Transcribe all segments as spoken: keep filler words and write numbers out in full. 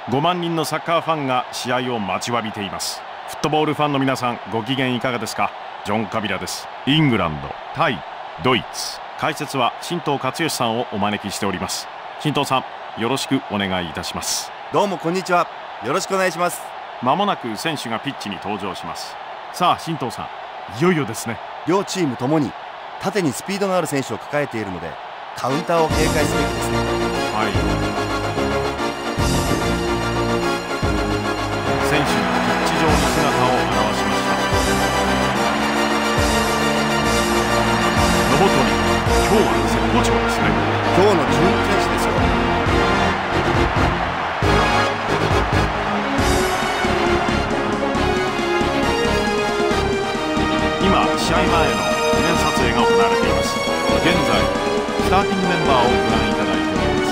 ごまんにんのサッカーファンが試合を待ちわびています。フットボールファンの皆さん、ご機嫌いかがですか。ジョン・カビラです。イングランド対ドイツ、解説は新藤克義さんをお招きしております。新藤さん、よろしくお願いいたします。 どうもこんにちは、よろしくお願いします。 まもなく選手がピッチに登場します。さあ新藤さん、いよいよですね。 両チームともに縦にスピードのある選手を抱えているので、カウンターを警戒すべきですね。 はい、選手がピッチ上に姿を現しました。ロボトリ、今日は絶好調ですね。 今日の注目選手ですよ。 今試合前の記念撮影が行われています。現在スターティングメンバーをご覧いただいております。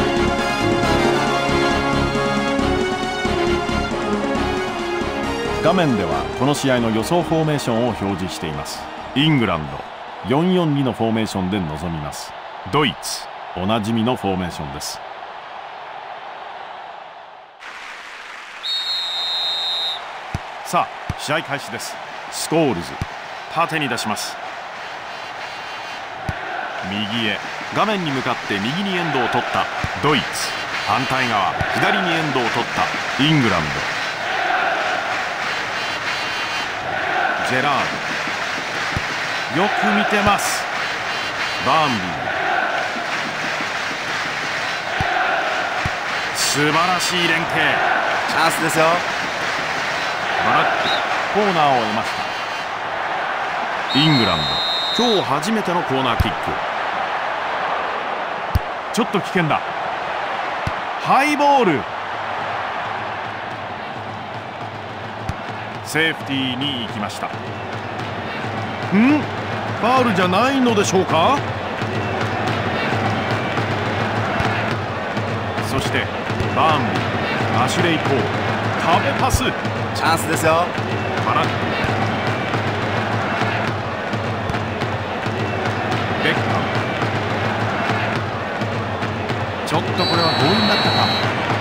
画面ではこの試合の予想フォーメーションを表示しています。イングランド よんよんに のフォーメーションで臨みます。ドイツおなじみのフォーメーションです。さあ試合開始です。スコールズ、縦に出します。右へ、画面に向かって右にエンドを取ったドイツ、反対側左にエンドを取ったイングランド。ジェラード、よく見てます。バーンビー、素晴らしい連携。 チャンスですよ。 バラック、コーナーを得ました。イングランド、今日初めてのコーナーキック。ちょっと危険だ。ハイボール、セーフティーに行きました。ん、ファウルじゃないのでしょうか。そしてバーンビー、アシュレイ・コール、壁パス、 チャンスですよ。 バラック、ベッカム、ちょっとこれは強引だったか。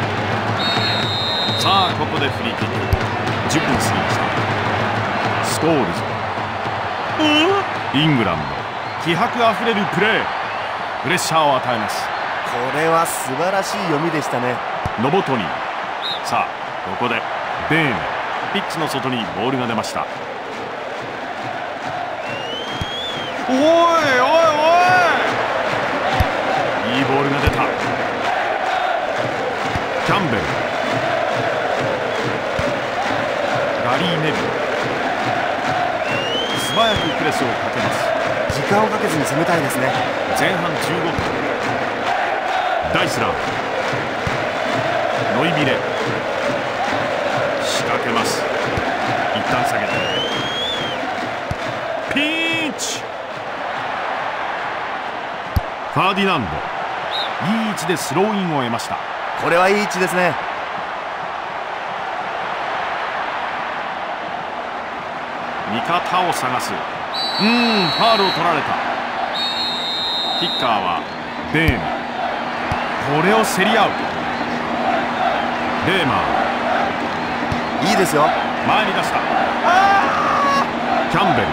さあここでフリーキック。じゅっぷん過ぎました。スコールズ、イングランド、気迫あふれるプレー、プレッシャーを与えます。 これは素晴らしい読みでしたね。 ノボトニー、さあここでベーネ、ピッチの外にボールが出ました。おいおいおい、いいボールが出た。キャンベル、ガリー・ネビル、素早くプレスをかけます。 時間をかけずに攻めたいですね。 前半じゅうごふん、ダイスラー、ノイビレ、仕掛けます。一旦下げてピンチ。ファーディナンド、いい位置でスローインを得ました。 これはいい位置ですね。 味方を探す。うーん、ファールを取られた。キッカーはベーメ、これを競り合う。レーマー、いいですよ。 前に出した。キャンベル、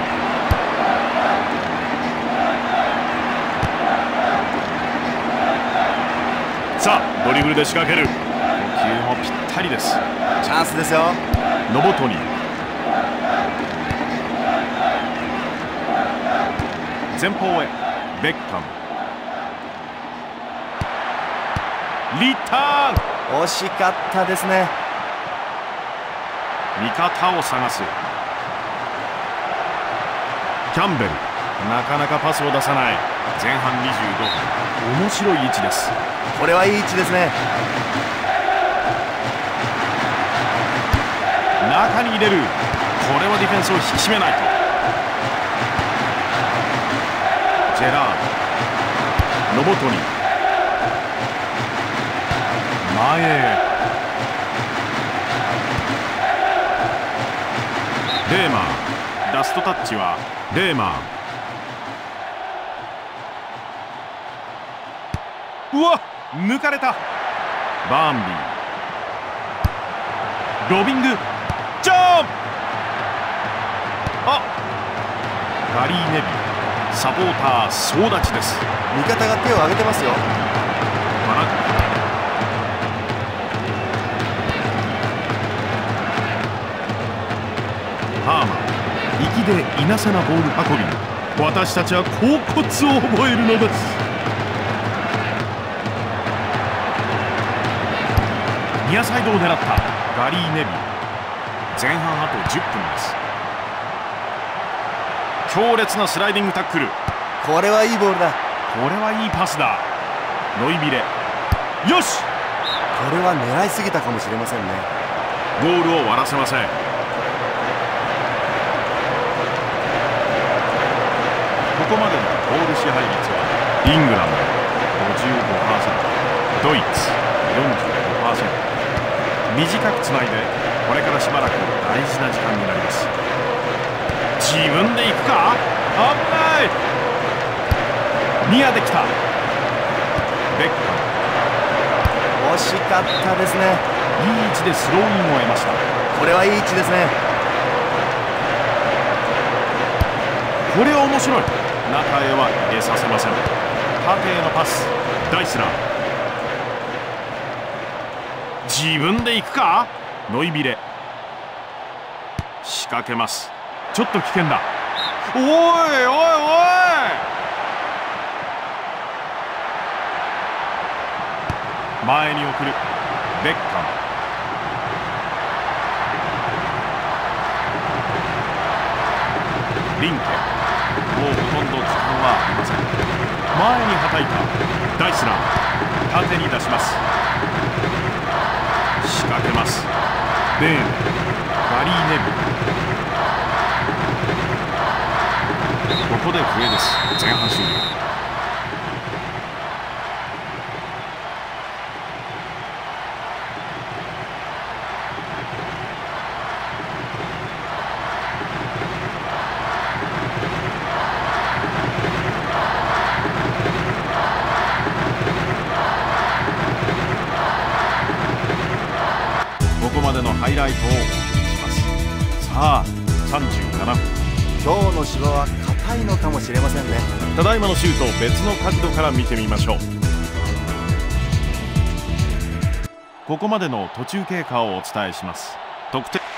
さあドリブルで仕掛ける。呼吸もぴったりです。 チャンスですよ。 ノボトニー、前方へ、ベッカム、リターン、 惜しかったですね。 味方を探す。キャンベル、なかなかパスを出さない。前半にじゅうごふん、面白い位置です。 これはいい位置ですね。 中に入れる。これはディフェンスを引き締めないと。ジェラード、ノボトニー、前へ、レーマー、ラストタッチはレーマー。うわっ、抜かれた。バーンビー、 ロビングジャンプ。あ、ガリー・ネビル、サポーター総立ちです。 味方が手を挙げてますよ。 バラッハーマン、粋でいなせなボール運びに私たちは恍惚を覚えるのです。ニアサイドを狙ったガリー・ネビル、前半あとじゅっぷんです。強烈なスライディングタックル。 これはいいボールだ。 これはいいパスだ。ノイビレ、よし。 これは狙いすぎたかもしれませんね。 ゴールを割らせません。ここまでのボール支配率はイングランド ごじゅうごパーセント、ドイツ よんじゅうごパーセント。 短くつないでこれからしばらく大事な時間になります。自分で行くか。危ない。ニアできた。ベッカム、 惜しかったですね。 いい位置でスローインを得ました。 これはいい位置ですね。 これは面白い。中へは入れさせません。縦へのパス、ダイスラー、自分で行くか。ノイビレ、仕掛けます。ちょっと危険だ。おいおいおい。前に送るベッカム、リンケ、もうほとんど時間はありません。前にはたいたダイスラー、縦に出します。仕掛けます。ベーン、ガリー・ネビル、ここで笛です。前半終了。ここまでのハイライトをお送りします。さあさんじゅうななふん、 今日の芝は硬いのかもしれませんね。 ただいまのシュートを別の角度から見てみましょう。ここまでの途中経過をお伝えします。得点、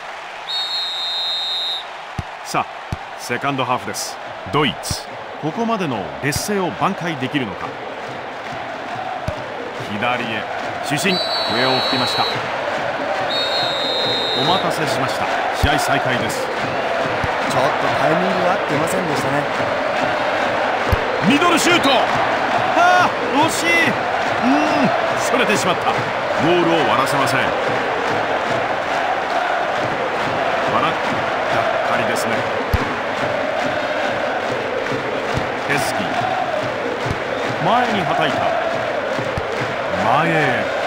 さあセカンドハーフです。ドイツ、ここまでの劣勢を挽回できるのか。左へ主審、笛を吹きました。お待たせしました。試合再開です。 ちょっとタイミングが合っていませんでしたね。 ミドルシュート、ああ惜しい。うん、それてしまった。ゴールを割らせません。バラッ、がっかりですね。ヘスキー、前にはたいた。前へ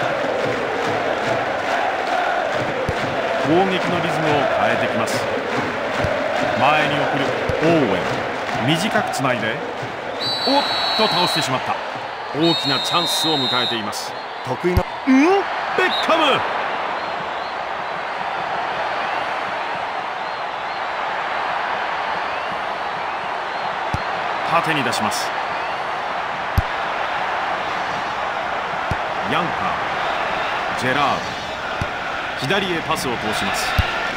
攻撃のリズムを変えてきます。前に送るオーウェン、短くつないで、おっと倒してしまった。大きなチャンスを迎えています。 得意のうんベッカム、縦に出します。ヤンカー、ジェラード、左へパスを通します。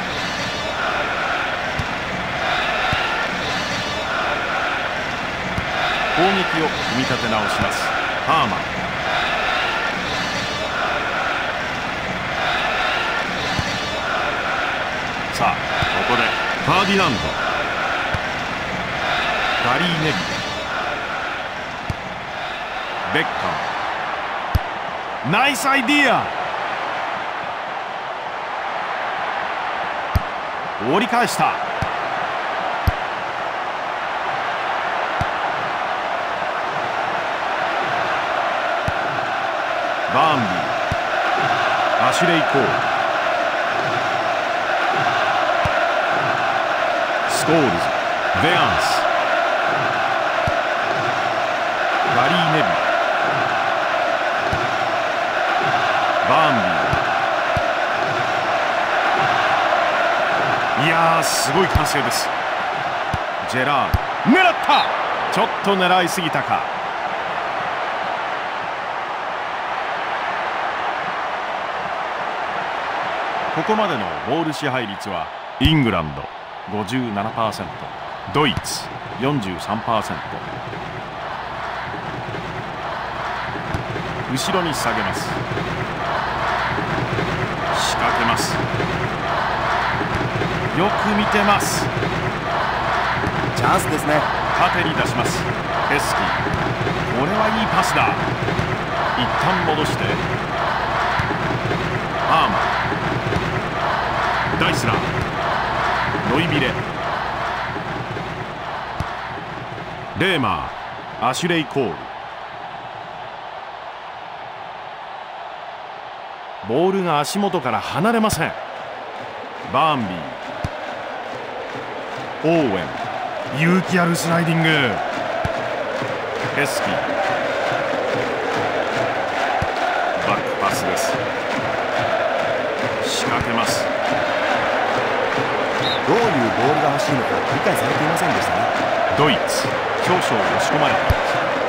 攻撃を組み立て直します。ハーマン、さあここでファーディナンド、ガリー・ネビル、ベッカム、ナイスアイディア。折り返した。バーンビー、アシュレイ・コール、スコールズ、ベアンス、ガリー・ネビル、バーンビー、 すごい歓声です。ジェラード狙った。ちょっと狙いすぎたか。ここまでのボール支配率はイングランド ごじゅうななパーセント、 ドイツ よんじゅうさんパーセント。 後ろに下げます。仕掛けます。よく見てます。 チャンスですね。 縦に出します。ヘスキー、これはいいパスだ。一旦戻してアーマン、ダイスラー、ノイビレ、レーマー、アシュレイ・コール。ボールが足元から離れません。バーンビー、オーウェン、勇気あるスライディング。ヘスキー、バックパスです。仕掛けます。 どういうボールが欲しいのか理解されていませんでしたね。 ドイツ、少々押し込まれています。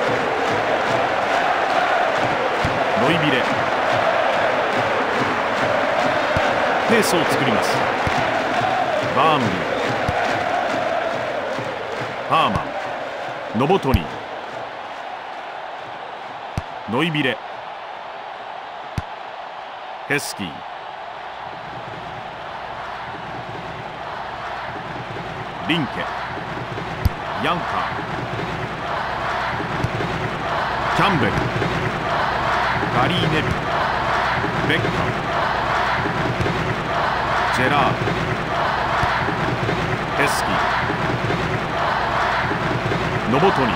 ノイビレ、ペースを作ります。バーンビー、ハーマン、ノボトニー、ノイビレ、ヘスキー、リンケ、ヤンカー、キャンベル、ガリー・ネビ、ベッカム、ジェラード、ヘスキー、ノボトニー。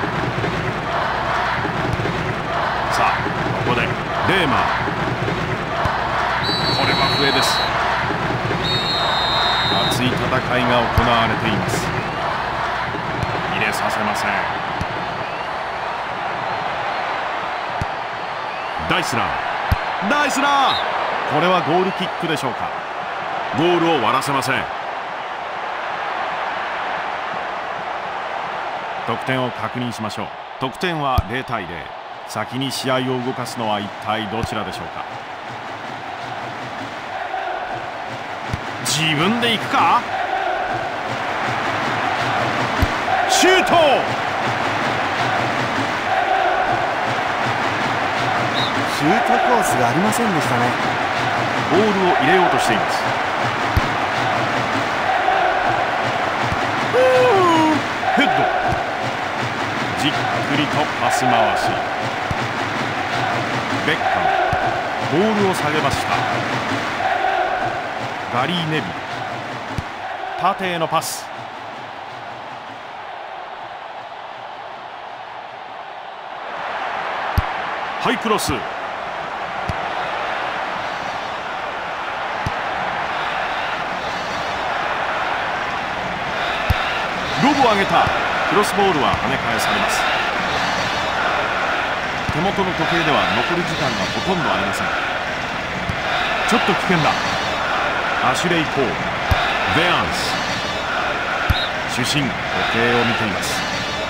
さあここでレーマー、これは笛です。熱い戦いが行われています。入れさせません。ダイスラー、ダイスラー、これはゴールキックでしょうか。ゴールを割らせません。得点を確認しましょう。得点はゼロたいゼロ。先に試合を動かすのは一体どちらでしょうか。自分で行くか。シュート。 シュートコースがありませんでしたね。 ボールを入れようとしています。ヘッド、じっくりとパス回し。ベッカム、ボールを下げました。ガリー・ネビ、縦へのパス。ハイクロス。ロブを上げた。クロスボールは跳ね返されます。手元の時計では残り時間がほとんどありません。ちょっと危険だ。アシュレイ・コール、ベアンス、主審時計を見ています。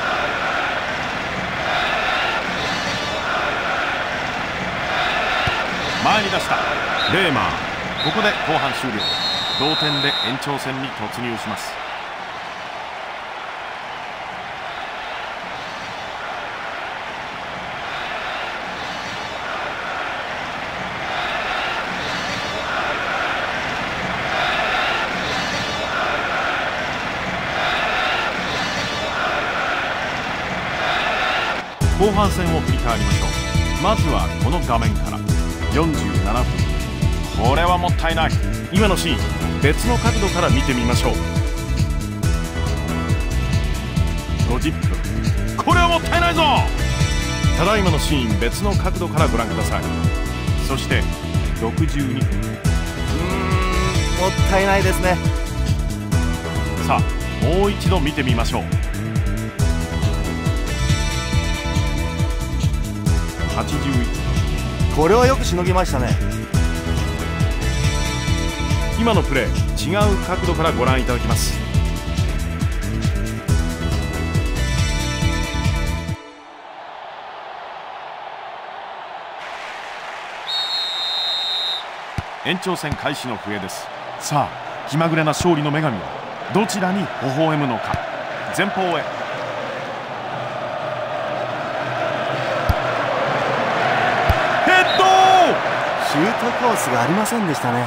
前に出したレーマー。ここで後半終了。同点で延長戦に突入します。後半戦を振り返りましょう。まずはこの画面から。よんじゅうななふん。これはもったいない。今のシーン、別の角度から見てみましょう。ごじゅっぷん。これはもったいないぞ。ただいまのシーン、別の角度からご覧ください。そしてろくじゅうにふん。うーん、 もったいないですね。 さあもう一度見てみましょう。はちじゅういち。 これはよくしのぎましたね。 今のプレー、違違う角度からご覧いただきます。延長戦開始の笛です。さあ気まぐれな勝利の女神はどちらに微笑むのか。前方へヘッド。 シュートコースがありませんでしたね。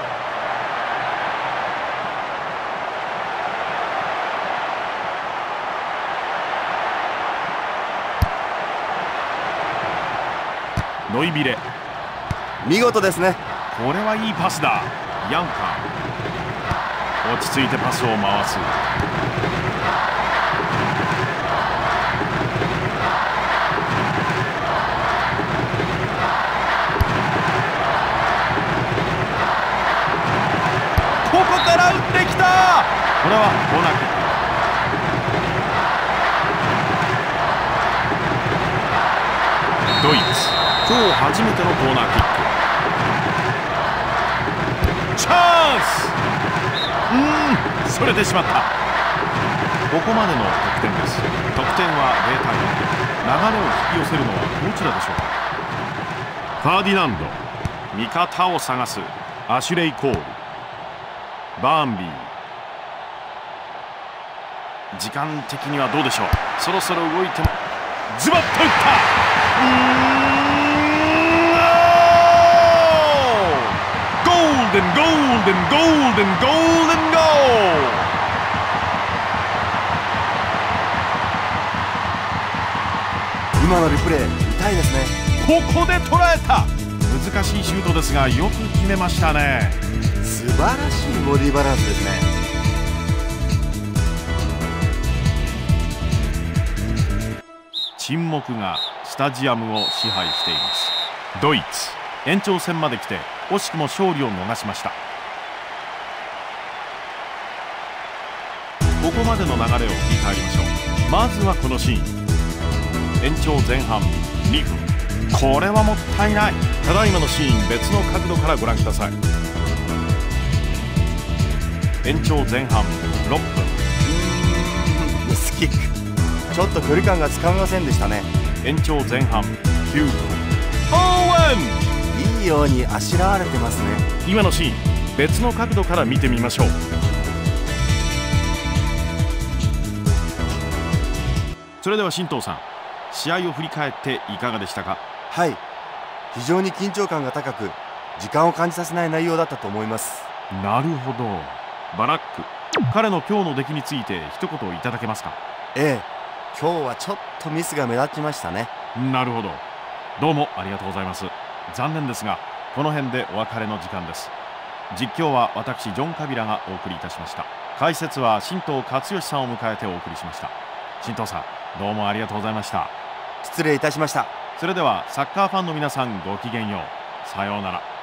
ノイビレ、 見事ですね。 これはいいパスだ。ヤンカー、落ち着いてパスを回す。ここから打ってきた。これはコーナーキック。ドイツ、今日初めてのコーナーキック。チャンス。うーん、それてしまった。ここまでの得点です。得点はゼロたいゼロ。流れを引き寄せるのはどちらでしょうか。ファーディナンド、味方を探す。アシュレイ・コール、バーンビー。時間的にはどうでしょう。そろそろ動いてもズバッと打った。うーん、ゴールデンゴールデンゴールデンゴールデンゴー。 今のリプレイ見たいですね。 ここで捉えた。難しいシュートですがよく決めましたね。 素晴らしいボディバランスですね。 沈黙がスタジアムを支配しています。ドイツ、延長戦まで来て惜しくも勝利を逃しました。ここまでの流れを振り返りましょう。まずはこのシーン。延長前半にふん。これはもったいない。ただいまのシーン別の角度からご覧ください。延長前半ろっぷん。 うーん、ミスキック。ちょっと距離感がつかめませんでしたね。 延長前半きゅうふん。オーウェン、 いいようにあしらわれてますね。 今のシーン別の角度から見てみましょう。それでは新藤さん、試合を振り返っていかがでしたか。 はい、非常に緊張感が高く時間を感じさせない内容だったと思います。 なるほど。バラック、彼の今日の出来について一言いただけますか。 ええ、今日はちょっとミスが目立ちましたね。 なるほど。どうもありがとうございます。残念ですがこの辺でお別れの時間です。実況は私ジョン・カビラがお送りいたしました。解説は新藤勝義さんを迎えてお送りしました。新藤さん、どうもありがとうございました。 失礼いたしました。 それではサッカーファンの皆さん、ごきげんよう。さようなら。